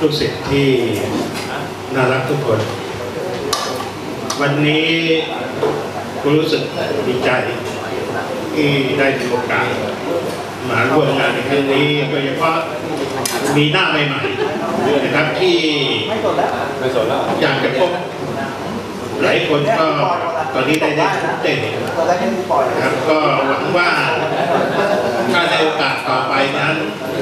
ลูกศิษย์ที่น่ารักทุกคนวันนี้ผมรู้สึกดีใจที่ได้มีโอกาสมาร่วมงานในครั้งนี้โดยเฉพาะมีหน้าใหม่ๆนะครับที่อยากจะพบหลายคนก็ตอนนี้ได้เห็นนะครับก็หวังว่าถ้าในโอกาสต่อไปนั้น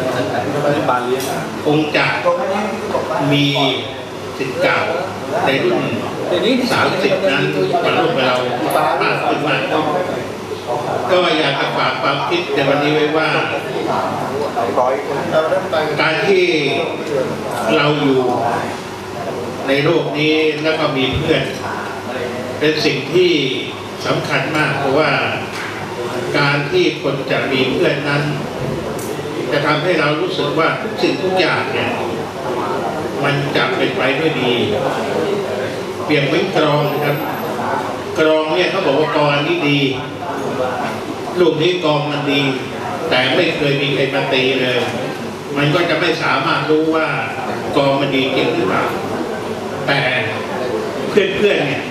คงจะมีศิษย์เก่าในรุ่น30นั้นมาร่วมกับเรามากขึ้นมากก็อยากจะฝากความคิดในวันนี้ไว้ว่าการที่เราอยู่ในโลกนี้แล้วก็มีเพื่อนเป็นสิ่งที่สำคัญมากเพราะว่าการที่คนจะมีเพื่อนนั้นจะทำให้เรารู้สึกว่าสิ่งทุกอย่างเนี่ยมันจะเป็นไปด้วยดีเปรียบเหมือนกรองนะครับกรองเนี่ยเขาบอกว่ากรองนี้ดีลูกนี้กรองมันดีแต่ไม่เคยมีใครมาตีเลยมันก็จะไม่สามารถรู้ว่ากรองมันดีจริงหรือเปล่าแต่เพื่อนเนี่ย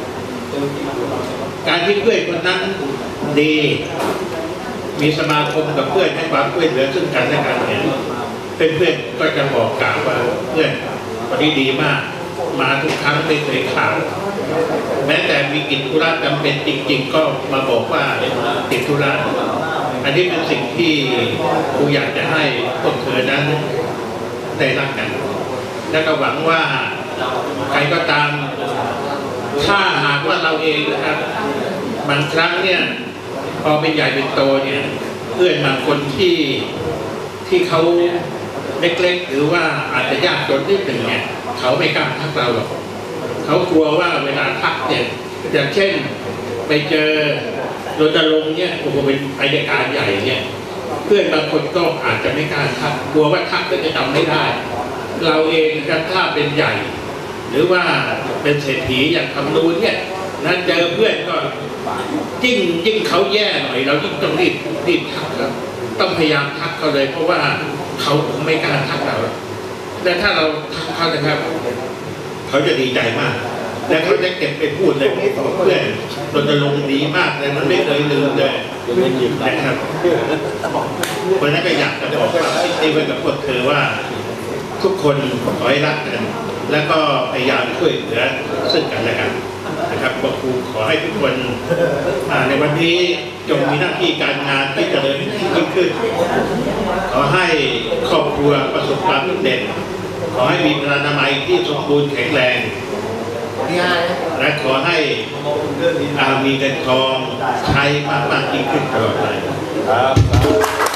การที่เพื่อนคนนั้นดีมีสมาคมกับเพื่อนให้ความช่วยเหลือซึ่งกันและกันเนี่ยเพื่อนก็จะบอกกล่าวว่าเพื่อนคนนี้ดีมากมาทุกครั้งไม่เคยขาดแม้แต่มีกิจธุระจำเป็นจริงๆก็มาบอกว่าติดธุระอันนี้เป็นสิ่งที่ครูอยากจะให้พวกเธอนั้นได้รักกันและก็หวังว่าใครก็ตามถ้าหากว่าเราเองนะครับบางครั้งเนี่ยพอเป็นใหญ่เป็นโตเนี่ยเพื่อนบางคนที่เขาเล็กๆหรือว่าอาจจะยากจนนิดหนึ่งเนี่ยเขาไม่กล้าทักเราหรอกเขากลัวว่าเวลาทักเนี่ยอย่างเช่นไปเจอรณรงค์เนี่ยโอ้โหเป็นอัยการใหญ่เนี่ยเพื่อนบางคนก็อาจจะไม่กล้าทักกลัวว่าทักก็จะจำไม่ได้เราเองนะครับถ้าเป็นใหญ่หรือว่าเป็นเศรษฐีอย่างคำนูนเนี่ยนั้นเจอเพื่อนก็ยิ่งเขาแย่หน่อยเรายิ่งต้องรีบทักครับต้องพยายามทักเขาเลยเพราะว่าเขาไม่กล้าทักเราแต่ถ้าเราทักเขานะครับเขาจะดีใจมากและเขาจะเก็บไปพูดเลยเพื่อนรณรงค์ดีมากเลยมันไม่เคยลืมเลยนะครับเพราะนั้นก็อยากจะบอกว่าที่ไว้กับพวกเธอว่าทุกคนขอให้รักกันแล้วก็พยายามช่วยเหลือซึ่งกันและกันนะครับครูขอให้ทุกคนในวันนี้จงมีหน้าที่การงานที่เจริญยิ่งขึ้นขอให้ครอบครัวประสบความสำเร็จขอให้มีพลานามัยที่สมบูรณ์แข็งแรงและขอให้มีเงินทองใช้มากยิ่งขึ้นตลอดไป